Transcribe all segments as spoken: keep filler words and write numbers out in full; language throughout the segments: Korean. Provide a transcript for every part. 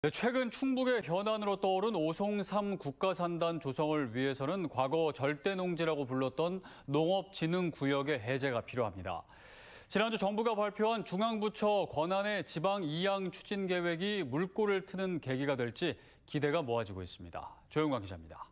네, 최근 충북의 현안으로 떠오른 오송삼 국가산단 조성을 위해서는 과거 절대농지라고 불렀던 농업진흥구역의 해제가 필요합니다. 지난주 정부가 발표한 중앙부처 권한의 지방 이양 추진 계획이 물꼬를 트는 계기가 될지 기대가 모아지고 있습니다. 조영광 기자입니다.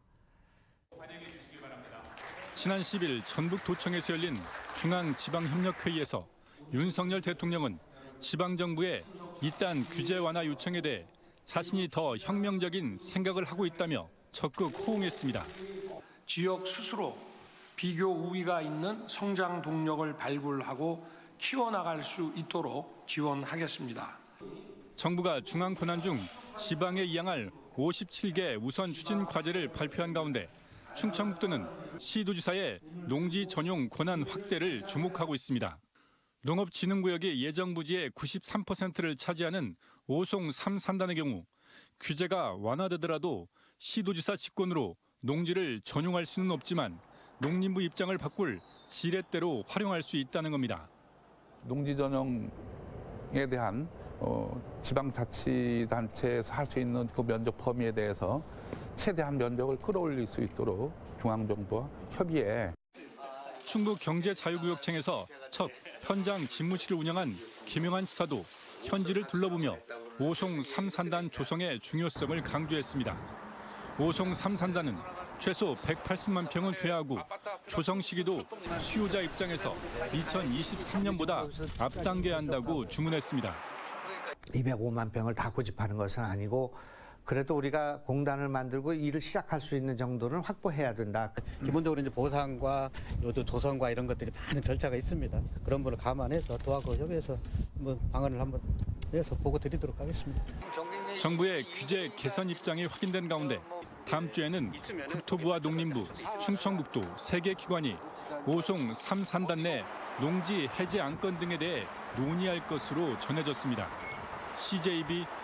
지난 십일 전북도청에서 열린 중앙지방협력회의에서 윤석열 대통령은 지방정부의 이딴 규제 완화 요청에 대해 자신이 더 혁명적인 생각을 하고 있다며 적극 호응했습니다. 지역 스스로 비교 우위가 있는 성장 동력을 발굴하고 키워나갈 수 있도록 지원하겠습니다. 정부가 중앙 권한 중 지방에 이양할 오십칠 개 우선 추진 과제를 발표한 가운데 충청북도는 시도지사의 농지 전용 권한 확대를 주목하고 있습니다. 농업진흥구역이 예정 부지의 구십삼 퍼센트를 차지하는 오송삼 산단의 경우 규제가 완화되더라도 시도지사 직권으로 농지를 전용할 수는 없지만 농림부 입장을 바꿀 지렛대로 활용할 수 있다는 겁니다. 농지 전용에 대한 어, 지방자치단체에서 할 수 있는 그 면적 범위에 대해서 최대한 면적을 끌어올릴 수 있도록 중앙정부와 협의해 충북경제자유구역청에서 첫 현장 집무실을 운영한 김영환 지사도 현지를 둘러보며 오송삼 산단 조성의 중요성을 강조했습니다. 오송삼 산단은 최소 백팔십만 평은 돼야 하고 조성 시기도 수요자 입장에서 이천이십삼 년보다 앞당겨야 한다고 주문했습니다. 이백오만 평을 다 고집하는 것은 아니고 그래도 우리가 공단을 만들고 일을 시작할 수 있는 정도는 확보해야 된다. 기본적으로 이제 보상과 요도 조성과 이런 것들이 많은 절차가 있습니다. 그런 부분을 감안해서 도하고 협의해서 한번 방안을 한번 해서 보고 드리도록 하겠습니다. 정부의 규제 개선 입장이 확인된 가운데 다음 주에는 국토부와 농림부, 충청북도 세 개 기관이 오송삼 산단 내 농지 해제 안건 등에 대해 논의할 것으로 전해졌습니다. 씨제이비